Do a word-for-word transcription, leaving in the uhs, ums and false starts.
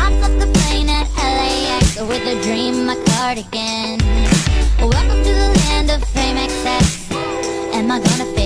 hopped off the plane at L A X with a dream, my cardigan. Welcome to the land of fame excess. Am I gonna fit